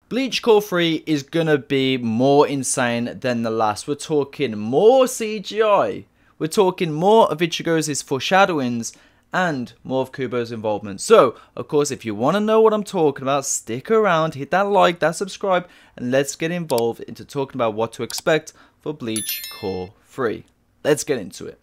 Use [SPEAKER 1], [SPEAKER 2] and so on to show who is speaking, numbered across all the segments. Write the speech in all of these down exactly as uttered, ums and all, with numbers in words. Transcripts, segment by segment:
[SPEAKER 1] Bleach Core three is gonna be more insane than the last. We're talking more C G I. We're talking more of Ichigo's foreshadowings and more of Kubo's involvement. So, of course, if you want to know what I'm talking about, stick around, hit that like, that subscribe, and let's get involved into talking about what to expect for Bleach Core three. Let's get into it.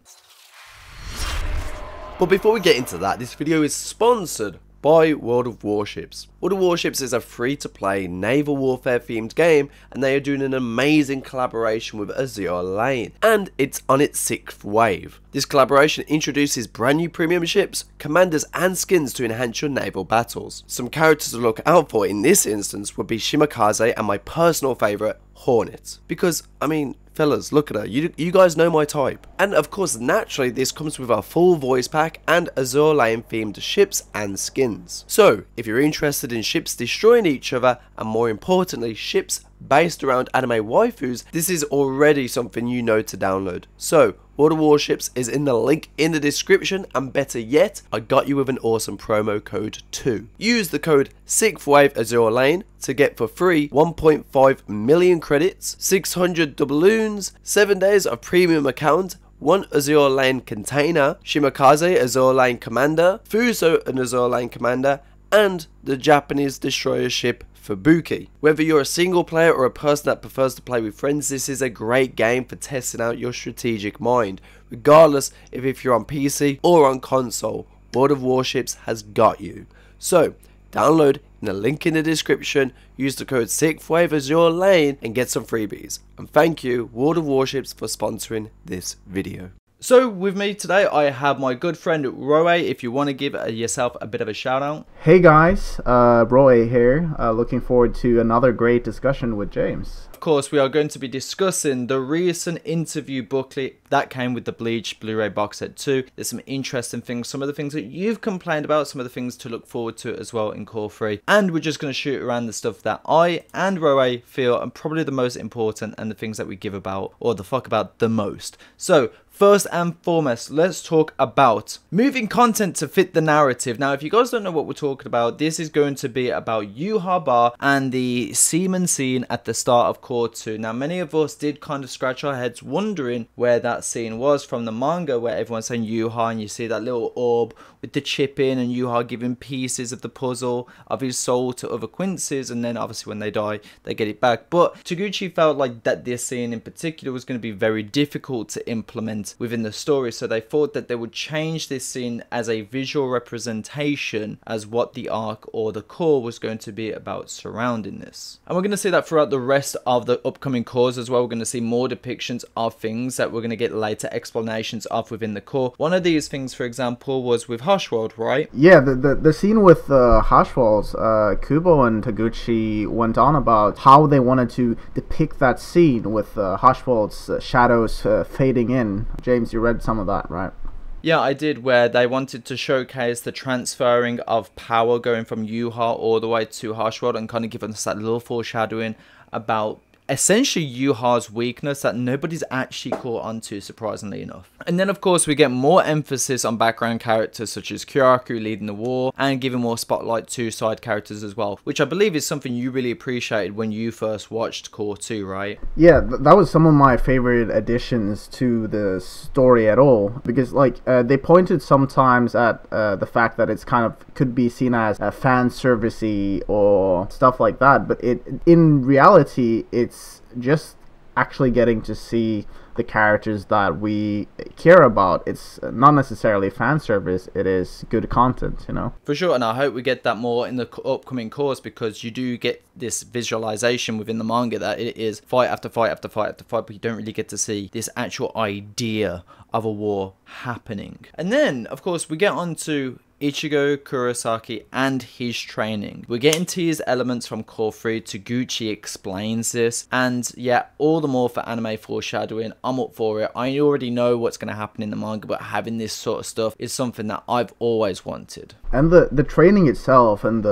[SPEAKER 2] But before we get into that, this video is sponsored by World of Warships. World of Warships is a free-to-play naval warfare themed game, and they are doing an amazing collaboration with Azure Lane, and it's on its sixth wave. This collaboration introduces brand new premium ships, commanders and skins to enhance your naval battles. Some characters to look out for in this instance would be Shimakaze and my personal favourite, Hornet. Because, I mean, fellas, look at her, you, you guys know my type. And of course, naturally, this comes with a full voice pack and Azure Lane themed ships and skins. So, if you're interested in ships destroying each other, and more importantly, ships based around anime waifus, this is already something you know to download. So, World of Warships is in the link in the description, and better yet, I got you with an awesome promo code too. Use the code sixth wave Azure Lane to get for free one point five million credits, six hundred doubloons, seven days of premium account, one Azure Lane container, Shimakaze Azure Lane Commander, Fuso an Azure Lane Commander, and the Japanese destroyer ship Fubuki. Whether you're a single player or a person that prefers to play with friends, this is a great game for testing out your strategic mind. Regardless if, if you're on P C or on console, World of Warships has got you. So, download in the link in the description, use the code sixth wave Azure Lane and get some freebies. And thank you, World of Warships, for sponsoring this video.
[SPEAKER 1] So with me today, I have my good friend Roe. If you want to give yourself a bit of a shout out.
[SPEAKER 3] Hey guys, uh, Roe here. Uh, looking forward to another great discussion with James.
[SPEAKER 1] Of course, we are going to be discussing the recent interview booklet that came with the Bleach Blu-ray box set two. There's some interesting things, some of the things that you've complained about, some of the things to look forward to as well in Core three. And we're just going to shoot around the stuff that I and Roe feel are probably the most important and the things that we give about, or the fuck about the most. So, first and foremost, let's talk about moving content to fit the narrative. Now, if you guys don't know what we're talking about, this is going to be about Yuha Bar and the seaman scene at the start of Core two. Now, many of us did kind of scratch our heads wondering where that scene was from the manga, where everyone's saying Yuha and you see that little orb with the chip in and Yuha giving pieces of the puzzle of his soul to other Quinces, and then obviously when they die, they get it back. But Taguchi felt like that this scene in particular was going to be very difficult to implement within the story, so they thought that they would change this scene as a visual representation as what the arc or the core was going to be about surrounding this. And we're going to see that throughout the rest of the upcoming cores as well. We're going to see more depictions of things that we're going to get later explanations of within the core. One of these things, for example, was with Hoshworld, right?
[SPEAKER 3] Yeah, the the, the scene with uh, Hoshworld, uh, Kubo and Taguchi went on about how they wanted to depict that scene with uh, Hoshworld's uh, shadows uh, fading in. James, you read some of that, right?
[SPEAKER 1] Yeah, I did, where they wanted to showcase the transferring of power going from Yuha all the way to Hoshworld and kind of give us that little foreshadowing about essentially Yuha's weakness that nobody's actually caught on to, surprisingly enough. And then of course we get more emphasis on background characters such as Kyoraku leading the war and giving more spotlight to side characters as well, which I believe is something you really appreciated when you first watched Core two, right?
[SPEAKER 3] Yeah, th that was some of my favorite additions to the story at all, because like uh, they pointed sometimes at uh, the fact that it's kind of could be seen as a fan servicey or stuff like that, but it in reality it's just actually getting to see the characters that we care about. It's not necessarily fan service, it is good content, you know.
[SPEAKER 1] For sure, and I hope we get that more in the upcoming course, because you do get this visualization within the manga that it is fight after fight after fight after fight, but you don't really get to see this actual idea of a war happening. And then, of course, we get on to Ichigo Kurosaki and his training. We're getting teased elements from Core three. Taguchi explains this, and yeah, all the more for anime foreshadowing. I'm up for it. I already know what's going to happen in the manga, but having this sort of stuff is something that I've always wanted.
[SPEAKER 3] And the the training itself and the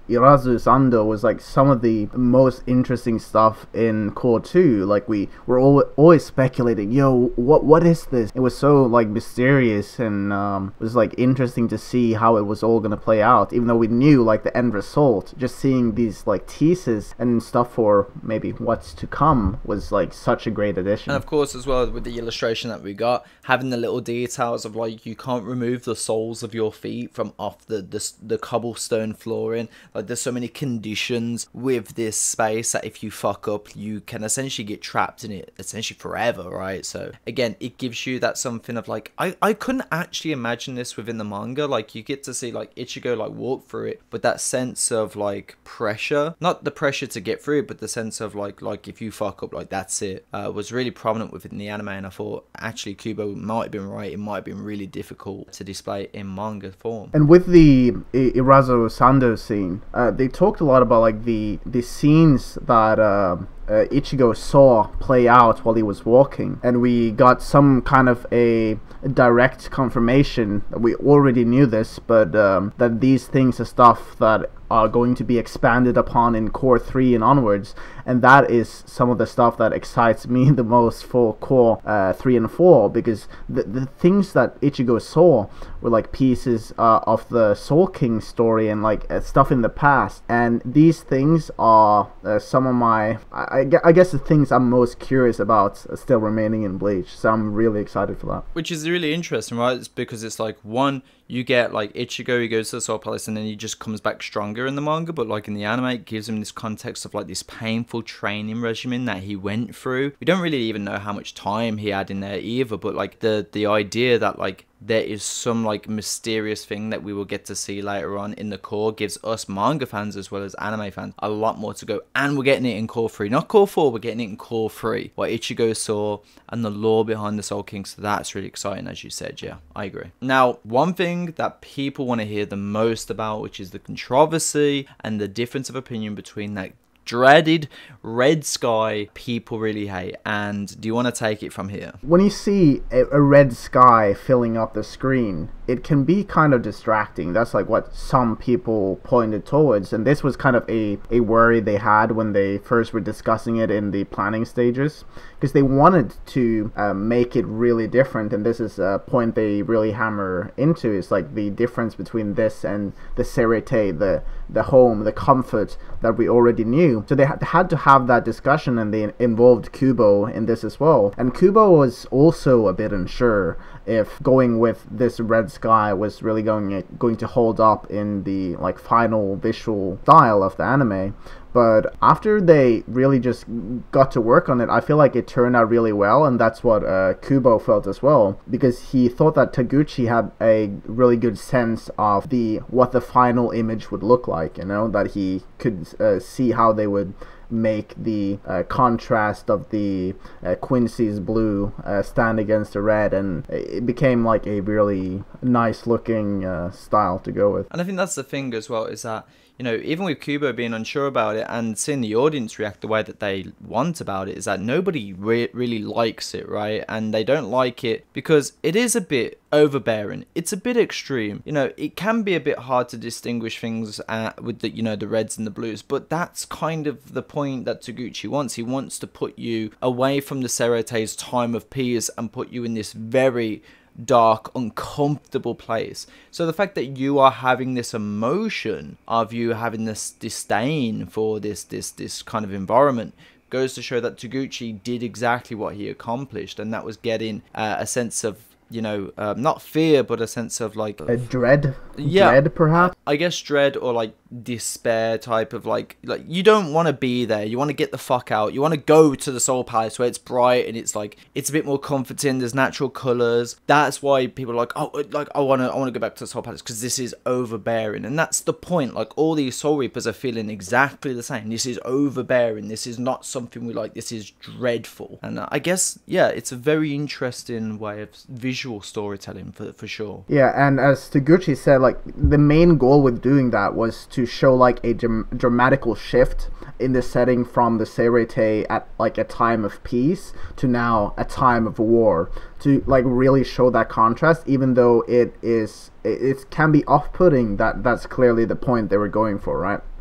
[SPEAKER 3] Irazu Sando was like some of the most interesting stuff in Core two. Like we were all, always speculating, yo, what what is this? It was so like mysterious, and um, it was like interesting to see how it was all gonna play out. Even though we knew like the end result, just seeing these like teases and stuff for maybe what's to come was like such a great addition.
[SPEAKER 1] And of course, as well, with the illustration that we got, having the little details of like you can't remove the soles of your feet from off the the, the cobblestone flooring. Like there's so many conditions with this space that if you fuck up, you can essentially get trapped in it essentially forever, right? So again, it gives you that something of like, I, I couldn't actually imagine this within the manga. Like you get to see like Ichigo like walk through it, but that sense of like pressure, not the pressure to get through it, but the sense of like, like if you fuck up, like that's it, uh, was really prominent within the anime. And I thought actually Kubo might have been right. It might have been really difficult to display in manga form.
[SPEAKER 3] And with the I- Irazu Sando scene, uh, they talked a lot about like the the scenes that uh, uh, Ichigo saw play out while he was walking, and we got some kind of a direct confirmation. We already knew this, but um, that these things are stuff that are going to be expanded upon in Core three and onwards, and that is some of the stuff that excites me the most for Core uh, three and four, because the, the things that Ichigo saw were like pieces uh, of the Soul King story and like uh, stuff in the past, and these things are uh, some of my I, I, gue- I guess the things I'm most curious about uh, still remaining in Bleach, so I'm really excited for that.
[SPEAKER 1] Which is really interesting, right? It's because it's like, one, you get like Ichigo, he goes to the Soul Palace and then he just comes back stronger in the manga, but like in the anime it gives him this context of like this painful training regimen that he went through. We don't really even know how much time he had in there either, but like the the idea that like there is some like mysterious thing that we will get to see later on in the core gives us manga fans as well as anime fans a lot more to go, and we're getting it in Core three, not Core four, we're getting it in Core three, what Ichigo saw and the lore behind the Soul King. So that's really exciting, as you said. Yeah, I agree. Now, one thing that people want to hear the most about, which is the controversy and the difference of opinion between that dreaded red sky people really hate, and do you want to take it from here?
[SPEAKER 3] When you see a, a red sky filling up the screen, it can be kind of distracting. That's like what some people pointed towards, and this was kind of a, a worry they had when they first were discussing it in the planning stages, because they wanted to uh, make it really different, and this is a point they really hammer into, is like the difference between this and the Serete, the the home, the comfort that we already knew. So they had to have that discussion, and they involved Kubo in this as well. And Kubo was also a bit unsure if going with this red sky was really going going to hold up in the like final visual style of the anime. But after they really just got to work on it, I feel like it turned out really well, and that's what uh, Kubo felt as well, because he thought that Taguchi had a really good sense of the what the final image would look like, you know, that he could uh, see how they would make the uh, contrast of the uh, Quincy's blue uh, stand against the red, and it became like a really nice looking uh, style to go with.
[SPEAKER 1] And I think that's the thing as well, is that, you know, even with Kubo being unsure about it and seeing the audience react the way that they want about it, is that nobody re- really likes it, right? And they don't like it because it is a bit overbearing. It's a bit extreme. You know, it can be a bit hard to distinguish things uh, with the, you know, the reds and the blues, but that's kind of the point that Taguchi wants. He wants to put you away from the Serete's time of peace and put you in this very dark, uncomfortable place. So the fact that you are having this emotion of you having this disdain for this this this kind of environment goes to show that Taguchi did exactly what he accomplished, and that was getting uh, a sense of, you know, um, not fear, but a sense of like
[SPEAKER 3] a dread,
[SPEAKER 1] yeah,
[SPEAKER 3] dread perhaps.
[SPEAKER 1] I guess dread, or like despair type of like like you don't want to be there. You want to get the fuck out. You want to go to the Soul Palace where it's bright and it's like it's a bit more comforting. There's natural colors. That's why people are like, oh, like I want to I want to go back to the Soul Palace, because this is overbearing, and that's the point. Like all these Soul Reapers are feeling exactly the same. This is overbearing. This is not something we like. This is dreadful. And uh, I guess yeah, it's a very interesting way of visual storytelling for for sure.
[SPEAKER 3] Yeah, and as Taguchi said, like the main goal with doing that was to show like a dram- dramatical shift in the setting from the Serete at like a time of peace to now a time of war, to like really show that contrast, even though it is it, it can be off-putting. That that's clearly the point they were going for, right?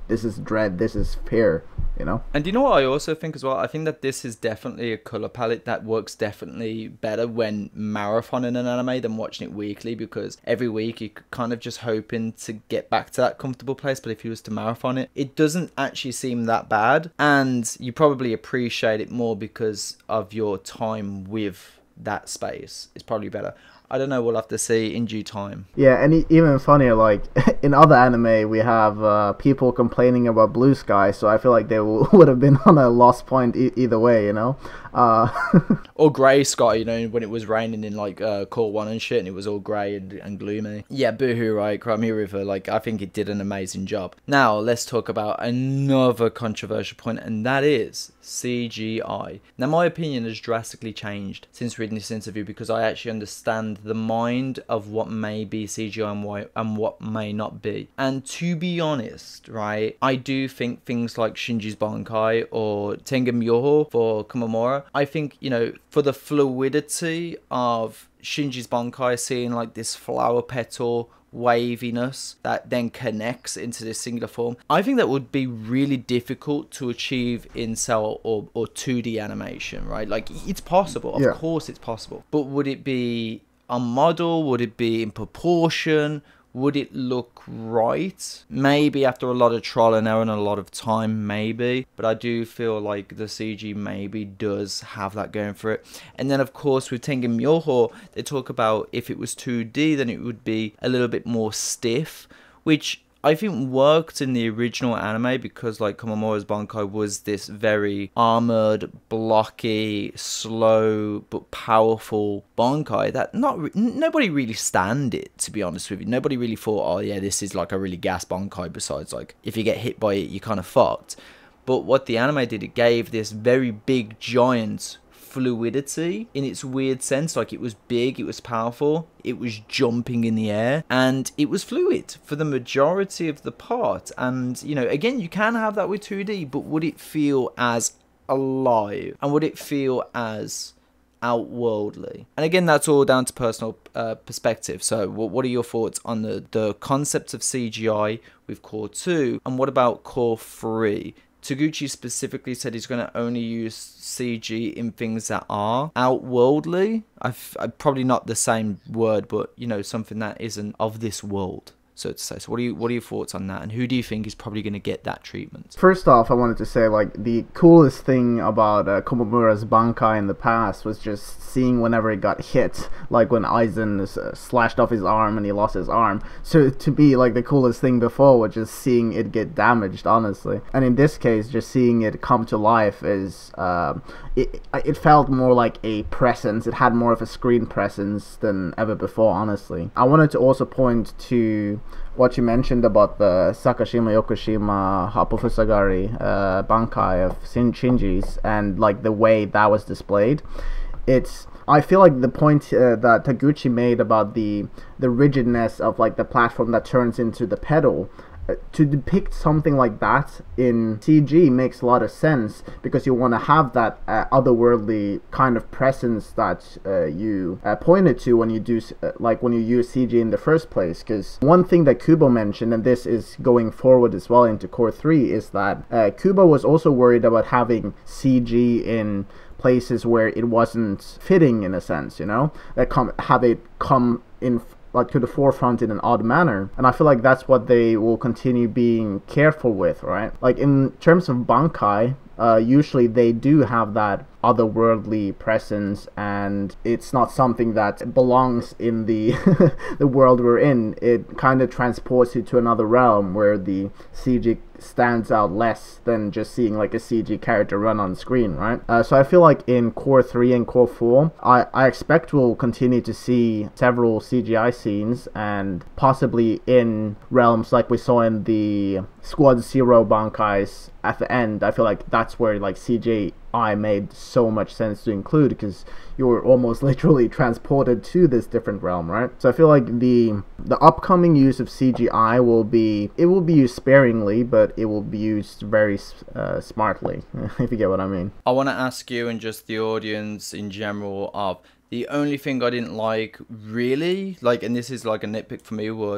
[SPEAKER 3] this is dread, this is fear, you know.
[SPEAKER 1] And you know what I also think as well? I think that this is definitely a color palette that works definitely better when marathoning an anime than watching it weekly, because every week you're kind of just hoping to get back to that comfortable place. But if you was to marathon it, it doesn't actually seem that bad, and you probably appreciate it more because of your time with that space. It's probably better. I don't know, we'll have to see in due time.
[SPEAKER 3] Yeah, and e- even funnier, like, in other anime, we have uh, people complaining about Blue Sky, so I feel like they w- would have been on a lost point e- either way, you know? Uh,
[SPEAKER 1] or grey sky, you know, when it was raining in, like, uh, Core one and shit, and it was all grey and, and gloomy. Yeah, Boohoo, right? Cry Me a River, like, I think it did an amazing job. Now, let's talk about another controversial point, and that is C G I. Now, my opinion has drastically changed since reading this interview, because I actually understand the mind of what may be C G I and, why, and what may not be. And to be honest, right, I do think things like Shinji's Bankai or Tengen Myoho for Komamura, I think, you know, for the fluidity of Shinji's Bankai, seeing like this flower petal waviness that then connects into this singular form, I think that would be really difficult to achieve in cell or, or two D animation, right? Like, it's possible, of
[SPEAKER 3] yeah.
[SPEAKER 1] course it's possible, but would it be on model? Would it be in proportion? Would it look right? Maybe after a lot of trial and error and a lot of time, maybe. But I do feel like the C G maybe does have that going for it. And then, of course, with Tengen Myoho, they talk about if it was two D, then it would be a little bit more stiff, which I think worked in the original anime because, like, Komamura's Bankai was this very armored, blocky, slow but powerful Bankai that not re nobody really stand it, to be honest with you. Nobody really thought, oh yeah, this is like a really gas Bankai, besides like if you get hit by it, you're kind of fucked. But what the anime did, it gave this very big, giant fluidity in its weird sense. Like, it was big, it was powerful, it was jumping in the air, and it was fluid for the majority of the part. And, you know, again, you can have that with two D, but would it feel as alive, and would it feel as outworldly? And again, that's all down to personal uh, perspective. So what, what are your thoughts on the the concept of C G I with Core two, and what about Core three? Taguchi specifically said he's going to only use C G in things that are outworldly. I've, I've probably not the same word, but, you know, something that isn't of this world, so to say. So what are you what are your thoughts on that, and who do you think is probably going to get that treatment?
[SPEAKER 3] First off, I wanted to say, like, the coolest thing about uh, Komamura's Bankai in the past was just seeing whenever it got hit, like when Aizen uh, slashed off his arm and he lost his arm. So to be like the coolest thing before was just seeing it get damaged, honestly. And in this case, just seeing it come to life is uh, it, it felt more like a presence. It had more of a screen presence than ever before, honestly. I wanted to also point to what you mentioned about the Sakashima Yokoshima Hapufusagari uh, Bankai of Shinji's, and like the way that was displayed. It's I feel like the point uh, that Taguchi made about the the rigidness of like the platform that turns into the pedal, uh, to depict something like that in C G makes a lot of sense, because you want to have that uh, otherworldly kind of presence that uh, you uh, pointed to when you do uh, like when you use C G in the first place. Because one thing that Kubo mentioned, and this is going forward as well into Core three, is that uh, Kubo was also worried about having C G in places where it wasn't fitting, in a sense, you know, that come have it come in like to the forefront in an odd manner. And I feel like that's what they will continue being careful with, right? Like in terms of Bankai, uh, usually they do have that otherworldly presence, and it's not something that belongs in the the world we're in. It kind of transports you to another realm where the C G stands out less than just seeing like a C G character run on screen, right? Uh, so I feel like in Core three and Core four, I, I expect we'll continue to see several C G I scenes, and possibly in realms like we saw in the Squad Zero Bankais at the end. I feel like that's where like C G I made so much sense to include, because you were almost literally transported to this different realm, right? So I feel like the the upcoming use of C G I will be, it will be used sparingly, but it will be used very uh, smartly, if you get what I mean.
[SPEAKER 1] I want to ask you and just the audience in general of the only thing I didn't like really, like, and this is like a nitpick for me, was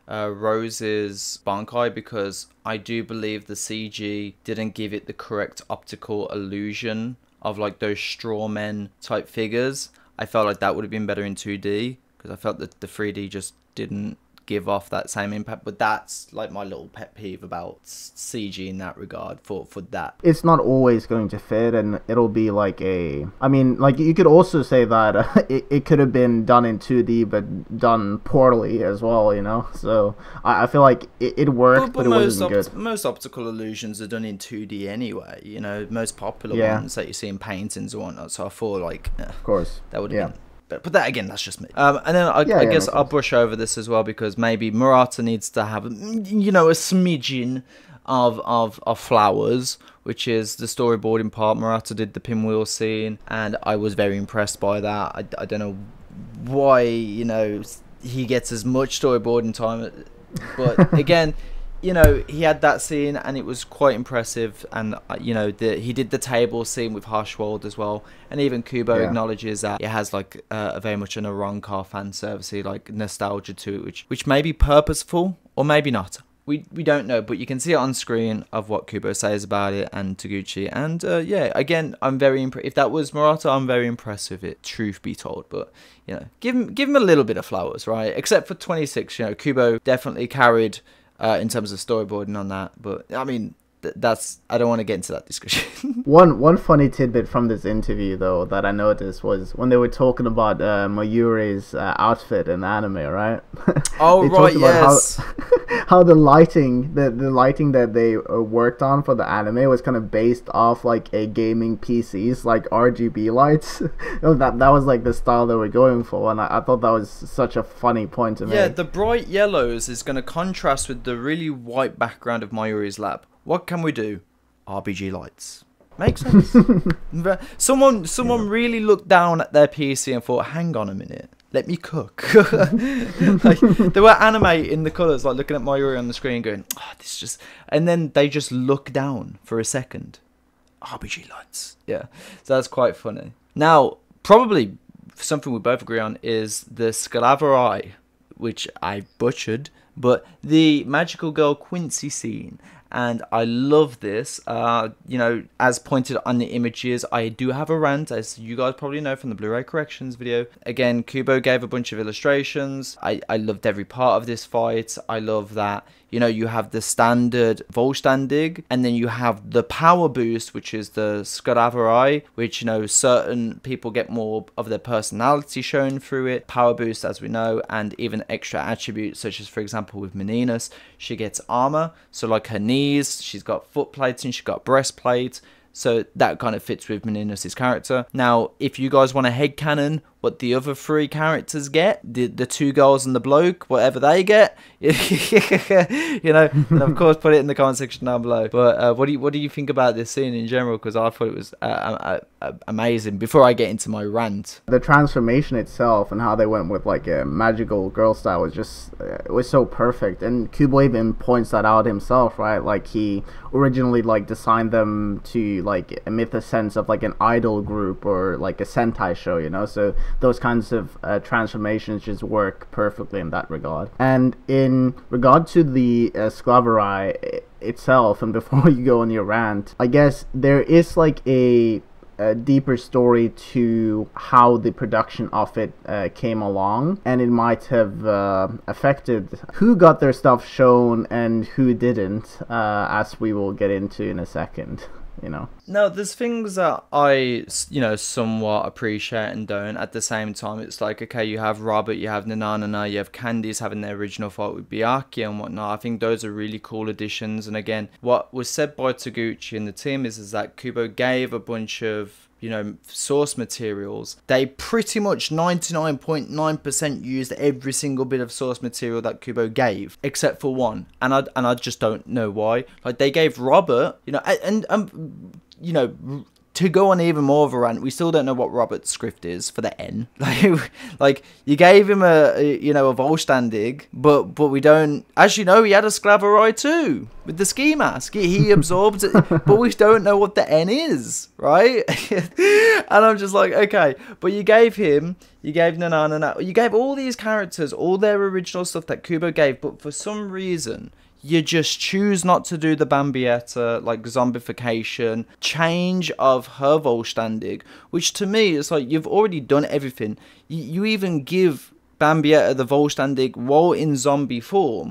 [SPEAKER 1] uh, Rose's Bankai, because I do believe the C G didn't give it the correct optical illusion of like those straw men type figures. I felt like that would have been better in two D, because I felt that the three D just didn't give off that same impact. But that's like my little pet peeve about C G in that regard for for that.
[SPEAKER 3] It's not always going to fit, and it'll be like a, I mean, like you could also say that uh, it, it could have been done in two D but done poorly as well, you know. So I, I feel like it, it worked, but, but, but it wasn't good.
[SPEAKER 1] Most optical illusions are done in two D anyway, you know, most popular
[SPEAKER 3] yeah.
[SPEAKER 1] ones that you see in paintings and whatnot. So I thought like eh,
[SPEAKER 3] of course
[SPEAKER 1] that would have
[SPEAKER 3] yeah.
[SPEAKER 1] been. But, but that again, that's just me. Um, and then I,
[SPEAKER 3] yeah,
[SPEAKER 1] I
[SPEAKER 3] yeah,
[SPEAKER 1] guess
[SPEAKER 3] no
[SPEAKER 1] I'll brush over this as well, because maybe Murata needs to have, you know, a smidgen of of of flowers, which is the storyboarding part. Murata did the pinwheel scene, and I was very impressed by that. I, I don't know why, you know, he gets as much storyboarding time, but again. You know, he had that scene and it was quite impressive, and uh, you know, the, he did the table scene with Harshwald as well, and even Kubo
[SPEAKER 3] yeah.
[SPEAKER 1] acknowledges that it has like uh, a very much an Arrancar fan servicey like nostalgia to it, which which may be purposeful or maybe not. We we don't know, but you can see it on screen of what Kubo says about it and Taguchi, and uh, yeah, again, I'm very impressed. If that was Murata, I'm very impressed with it. Truth be told, but you know, give him give him a little bit of flowers, right? Except for twenty-six, you know, Kubo definitely carried. Uh, in terms of storyboarding on that, but I mean th that's I don't want to get into that discussion.
[SPEAKER 3] one one funny tidbit from this interview though that I noticed was when they were talking about uh, Mayuri's uh, outfit in anime, right?
[SPEAKER 1] Oh right, yes.
[SPEAKER 3] How, how the lighting, the the lighting that they uh, worked on for the anime was kind of based off like a gaming P C's like R G B lights. that that was like the style they were going for, and I, I thought that was such a funny point to me.
[SPEAKER 1] Yeah, the bright yellows is going to contrast with the really white background of Mayuri's lab. What can we do? R G B lights. Makes sense. someone someone yeah. really looked down at their P C and thought, hang on a minute, let me cook. Like, they were animating the colours, like looking at Mayuri on the screen going, oh, this just... And then they just look down for a second. R G B lights. Yeah, so that's quite funny. Now, probably something we both agree on is the Scalaverai, which I butchered, but the Magical Girl Quincy scene. And I love this. Uh, you know, as pointed on the images, I do have a rant, as you guys probably know from the Blu-ray corrections video. Again, Kubo gave a bunch of illustrations. I, I loved every part of this fight. I love that, you know, you have the standard Vollständig, and then you have the power boost, which is the Scalaverai, which, you know, certain people get more of their personality shown through it. Power boost, as we know, and even extra attributes, such as, for example, with Meninas, she gets armor. So, like her knees, she's got foot plates, and she's got breastplate. So that kind of fits with Meninas' character. Now, if you guys want a headcanon what the other three characters get, the the two girls and the bloke, whatever they get, you know, and of course put it in the comment section down below. But uh, what do you what do you think about this scene in general? Because I thought it was uh, uh, uh, amazing. Before I get into my rant,
[SPEAKER 3] the transformation itself and how they went with like a magical girl style was just uh, it was so perfect. And Kubo even points that out himself, right? Like he originally like designed them to like emit the sense of like an idol group or like a Sentai show, you know. So those kinds of uh, transformations just work perfectly in that regard. And in regard to the uh, Scalaverai itself, and before you go on your rant, I guess there is like a, a deeper story to how the production of it uh, came along, and it might have uh, affected who got their stuff shown and who didn't, uh, as we will get into in a second. You know,
[SPEAKER 1] no, there's things that I, you know, somewhat appreciate and don't. At the same time, it's like, okay, you have Robert, you have Nanana, you have Candice having their original fight with Byakuya and whatnot. I think those are really cool additions. And again, what was said by Taguchi and the team is, is that Kubo gave a bunch of, you know, source materials. They pretty much ninety-nine point nine percent used every single bit of source material that Kubo gave, except for one, and I and I just don't know why. Like, they gave Robert, you know, and, and um, you know, to go on even more of a rant, we still don't know what Robert's script is for the N. Like, like you gave him a, a you know, a Volstandig, but but we don't actually know he had a Sclaverai too with the ski mask. He, he absorbed it, but we don't know what the N is, right? And I'm just like, okay, but you gave him, you gave Nanana, you gave all these characters all their original stuff that Kubo gave, but for some reason you just choose not to do the Bambietta, like zombification, change of her Volstandig, which to me is like, you've already done everything. You, you even give Bambietta the Volstandig while in zombie form.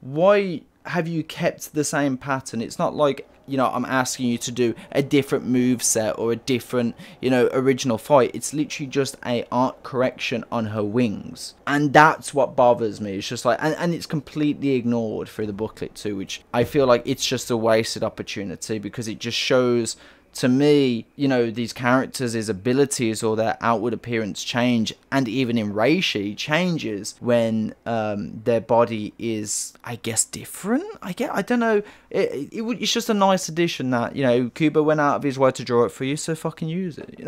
[SPEAKER 1] Why have you kept the same pattern? It's not like, you know, I'm asking you to do a different move set or a different, you know, original fight. It's literally just a art correction on her wings. And that's what bothers me. It's just like, and, and it's completely ignored through the booklet too, which I feel like it's just a wasted opportunity, because it just shows, to me, you know, these characters' his abilities or their outward appearance change, and even in Reishi changes when um, their body is, I guess, different. I get, I don't know. It, it, it's just a nice addition that, you know, Kubo went out of his way to draw it for you, so fucking use it. You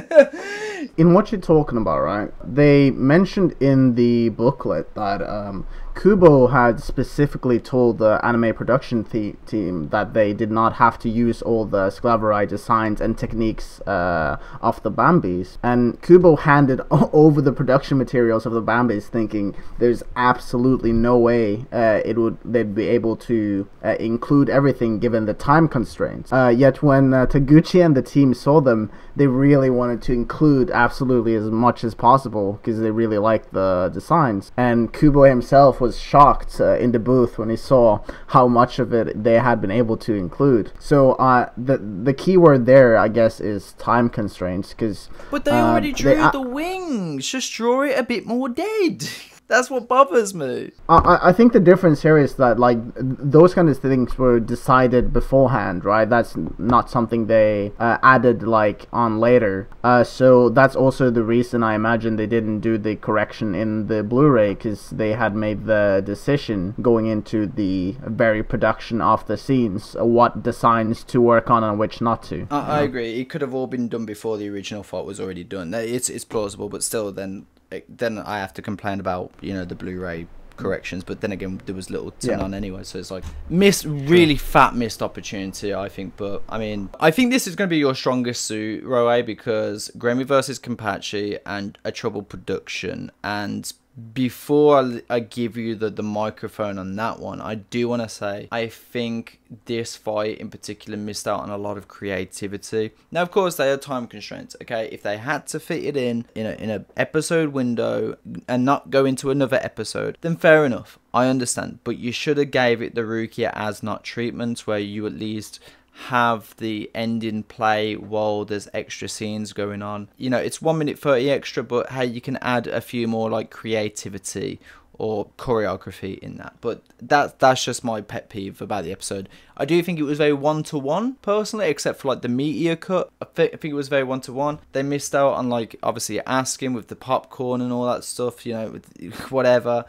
[SPEAKER 1] know?
[SPEAKER 3] In what you're talking about, right? They mentioned in the booklet that um, Kubo had specifically told the anime production th- team that they did not have to use all the Sclaverai designs and techniques uh, of the Bambis. And Kubo handed over the production materials of the Bambis, thinking there's absolutely no way uh, it would they'd be able to uh, include everything given the time constraints. Uh, yet when uh, Taguchi and the team saw them, they really wanted to include absolutely as much as possible because they really liked the designs. And Kubo himself was shocked uh, in the booth when he saw how much of it they had been able to include. So uh, the the key word there, I guess, is time constraints. Because
[SPEAKER 1] but they uh, already drew they, uh, the wings. Just draw it a bit more dead. That's what bothers me.
[SPEAKER 3] I, I think the difference here is that, like, those kind of things were decided beforehand, right? That's not something they uh, added, like, on later. Uh, so that's also the reason I imagine they didn't do the correction in the Blu-ray, because they had made the decision going into the very production of the scenes, uh, what designs to work on and which not to.
[SPEAKER 1] I, I agree. It could have all been done before the original fight was already done. It's, it's plausible, but still then... then I have to complain about, you know, the Blu-ray corrections, but then again there was little to yeah. none anyway, so it's like miss really sure. fat missed opportunity, I think. But I mean, I think this is going to be your strongest suit, Roe, because Gremmy versus Kenpachi and a troubled production. And before I, I give you the, the microphone on that one, I do want to say I think this fight in particular missed out on a lot of creativity. Now, of course, they had time constraints. Okay, if they had to fit it in in a in a episode window and not go into another episode, then fair enough. I understand, but you should have gave it the Rukia as not treatment, where you at least have the ending play while there's extra scenes going on. You know, it's one minute thirty extra, but hey, you can add a few more like creativity or choreography in that. But that that's just my pet peeve about the episode. I do think it was very one-to-one personally, except for like the meteor cut. I, th- I think it was very one-to-one. They missed out on like obviously asking with the popcorn and all that stuff, you know, with whatever.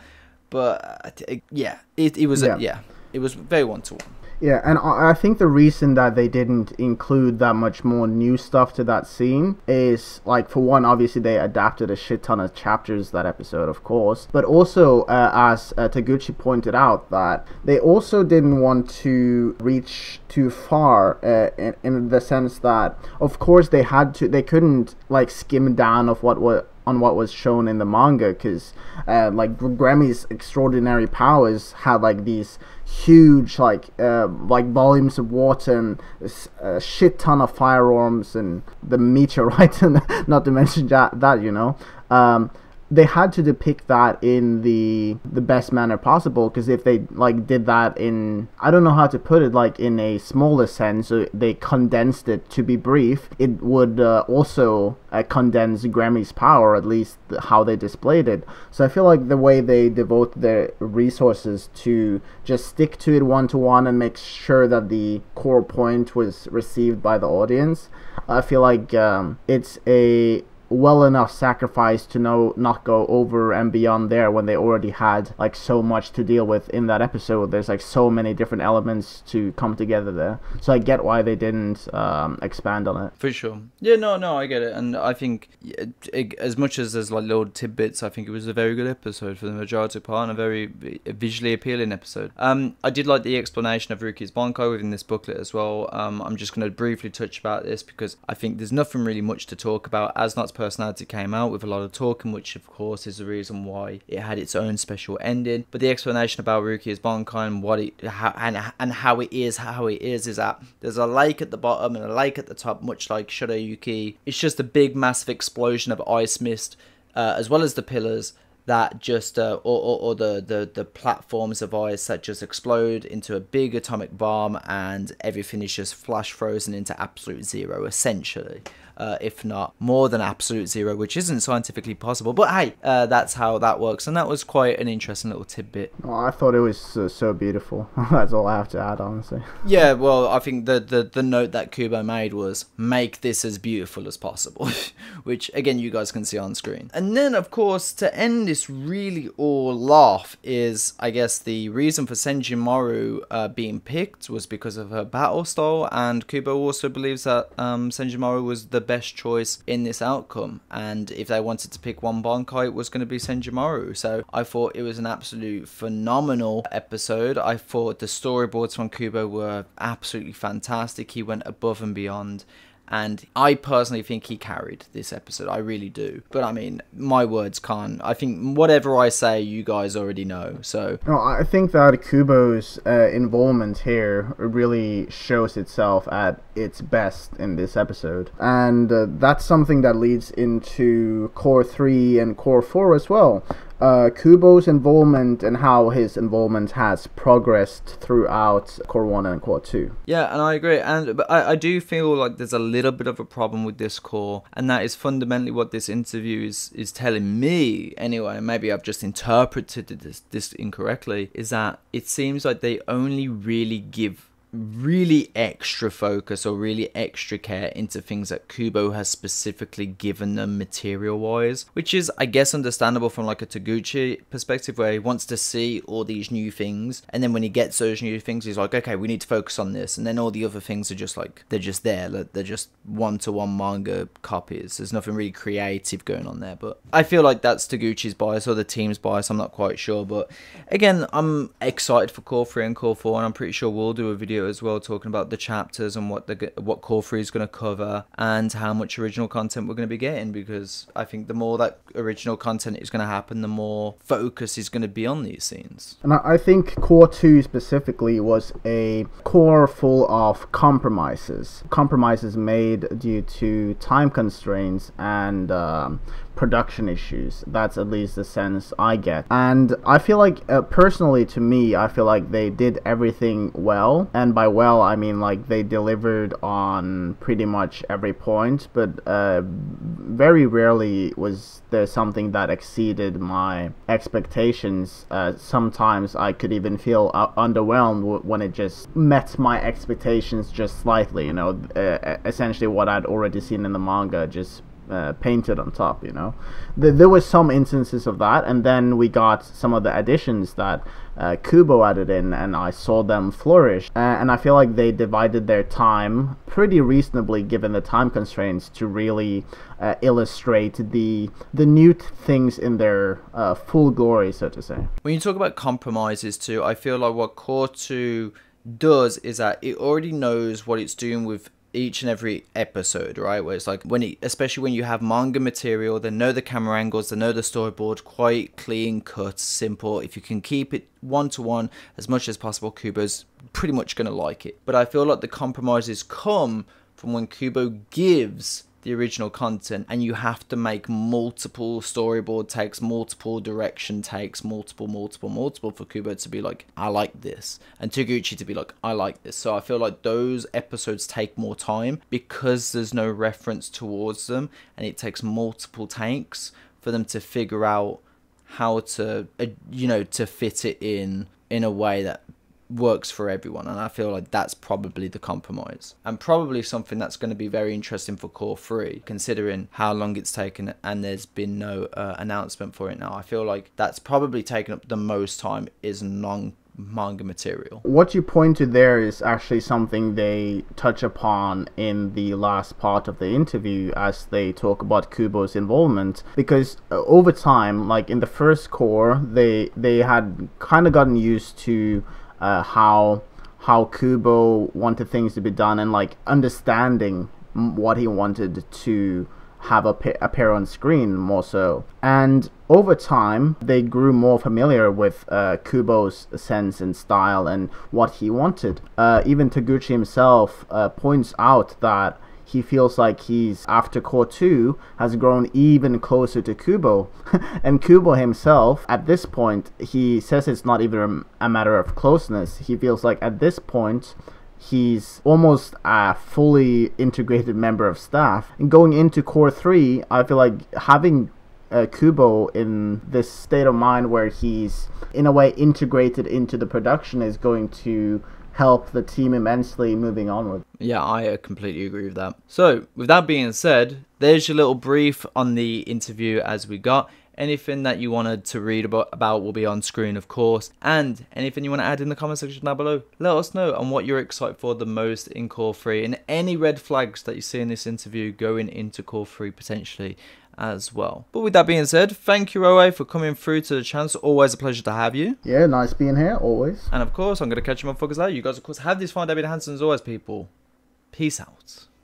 [SPEAKER 1] But uh, yeah, it, it was yeah. A, yeah, it was very one-to-one.
[SPEAKER 3] Yeah, and I think the reason that they didn't include that much more new stuff to that scene is, like, for one, obviously they adapted a shit ton of chapters that episode, of course, but also, uh, as uh, Taguchi pointed out, that they also didn't want to reach too far uh, in, in the sense that, of course, they had to, they couldn't, like, skim down of what was on what was shown in the manga, because uh, like Gremmy's extraordinary powers had like these huge like uh, like volumes of water and a shit ton of firearms and the meteorite, and not to mention that, that you know um, they had to depict that in the the best manner possible, because if they like did that in, I don't know how to put it, like in a smaller sense, so they condensed it to be brief, it would uh, also uh, condense Gremmy's power, at least how they displayed it. So I feel like the way they devote their resources to just stick to it one to one and make sure that the core point was received by the audience, I feel like um, it's a well enough sacrifice to no not go over and beyond there when they already had like so much to deal with in that episode. There's like so many different elements to come together there, so I get why they didn't um, expand on it.
[SPEAKER 1] For sure. Yeah, no, no, I get it, and I think it, it, as much as there's like little tidbits, I think it was a very good episode for the majority part, and a very visually appealing episode. Um, I did like the explanation of Ruki's Bankai within this booklet as well. Um, I'm just going to briefly touch about this because I think there's nothing really much to talk about. Asnod's personality came out with a lot of talking, which of course is the reason why it had its own special ending. But the explanation about Ruki's Bankai and what it how, and and how it is how it is is that there's a lake at the bottom and a lake at the top, much like Shirayuki. It's just a big massive explosion of ice mist, uh, as well as the pillars that just uh, or, or, or the, the the platforms of ice that just explode into a big atomic bomb, and everything is just flash frozen into absolute zero essentially. Uh, if not more than absolute zero, which isn't scientifically possible. But hey, uh, that's how that works, and that was quite an interesting little tidbit.
[SPEAKER 3] Oh, I thought it was uh, so beautiful. That's all I have to add, honestly.
[SPEAKER 1] Yeah, well, I think the, the, the note that Kubo made was, make this as beautiful as possible, which, again, you guys can see on screen. And then, of course, to end this really all off is, I guess, the reason for Senjimaru uh, being picked was because of her battle style, and Kubo also believes that um, Senjimaru was the best choice in this outcome, and if they wanted to pick one Bankai, it was going to be Senjimaru. So I thought it was an absolute phenomenal episode. I thought the storyboards from Kubo were absolutely fantastic. He went above and beyond, and I personally think he carried this episode. I really do. But I mean, my words can't. I think whatever I say, you guys already know. So
[SPEAKER 3] no, I think that Kubo's uh, involvement here really shows itself at its best in this episode, and uh, that's something that leads into core three and core four as well. Uh, Kubo's involvement and how his involvement has progressed throughout core one and core two.
[SPEAKER 1] Yeah, and I agree, and but I, I do feel like there's a little bit of a problem with this core, and that is fundamentally what this interview is is telling me anyway. Maybe I've just interpreted this this incorrectly. Is that it seems like they only really give really extra focus or really extra care into things that Kubo has specifically given them material wise, which is I guess understandable from like a Taguchi perspective, where he wants to see all these new things, and then when he gets those new things he's like, okay, we need to focus on this, and then all the other things are just like they're just there, they're just one-to-one manga copies. There's nothing really creative going on there. But I feel like that's Taguchi's bias or the team's bias, I'm not quite sure. But again, I'm excited for core three and core four, and I'm pretty sure we'll do a video as well talking about the chapters and what the what core three is going to cover and how much original content we're going to be getting, because I think the more that original content is going to happen, the more focus is going to be on these scenes.
[SPEAKER 3] And I think core two specifically was a core full of compromises compromises made due to time constraints and um, production issues. That's at least the sense I get, and I feel like uh, personally to me I feel like they did everything well, and by well I mean like they delivered on pretty much every point, but uh, very rarely was there something that exceeded my expectations. Uh, sometimes I could even feel uh, underwhelmed w- when it just met my expectations just slightly, you know, uh, essentially what I'd already seen in the manga just Uh, painted on top, you know. The, there was some instances of that, and then we got some of the additions that uh, Kubo added in, and I saw them flourish. Uh, and I feel like they divided their time pretty reasonably given the time constraints to really uh, illustrate the the new t- things in their uh, full glory, so to say.
[SPEAKER 1] When you talk about compromises too, I feel like what core two does is that it already knows what it's doing with each and every episode, right? Where it's like when it, especially when you have manga material, they know the camera angles, they know the storyboard, quite clean cut, simple. If you can keep it one to one as much as possible, Kubo's pretty much gonna like it. But I feel like the compromises come from when Kubo gives the original content, and you have to make multiple storyboard takes, multiple direction takes, multiple, multiple, multiple for Kubo to be like, I like this, and Taguchi to be like, I like this. So I feel like those episodes take more time because there's no reference towards them, and it takes multiple takes for them to figure out how to, uh, you know, to fit it in in a way that works for everyone, and I feel like that's probably the compromise, and probably something that's going to be very interesting for Core three, considering how long it's taken and there's been no uh, announcement for it now. I feel like that's probably taken up the most time is non manga material.
[SPEAKER 3] What you pointed there is actually something they touch upon in the last part of the interview as they talk about Kubo's involvement, because uh, over time, like in the first Core, they they had kind of gotten used to uh, how how Kubo wanted things to be done, and like understanding what he wanted to have appear on screen more so. And over time, they grew more familiar with uh, Kubo's sense and style and what he wanted. Uh, even Taguchi himself uh, points out that he feels like he's, after Core two, has grown even closer to Kubo. And Kubo himself, at this point, he says it's not even a matter of closeness. He feels like at this point, he's almost a fully integrated member of staff. And going into Core three, I feel like having uh, Kubo in this state of mind where he's in a way integrated into the production is going to help the team immensely moving onward.
[SPEAKER 1] Yeah, I completely agree with that. So, with that being said, there's your little brief on the interview as we got. Anything that you wanted to read about, about will be on screen, of course. And anything you want to add in the comment section down below, let us know on what you're excited for the most in Core three. And any red flags that you see in this interview going into Core three potentially as well. But with that being said, thank you, Roe, for coming through to the channel. It's always a pleasure to have you.
[SPEAKER 3] Yeah, nice being here, always.
[SPEAKER 1] And of course, I'm going to catch you motherfuckers later. You guys, of course, have this fun day. Be the handsome as always, people. Peace out.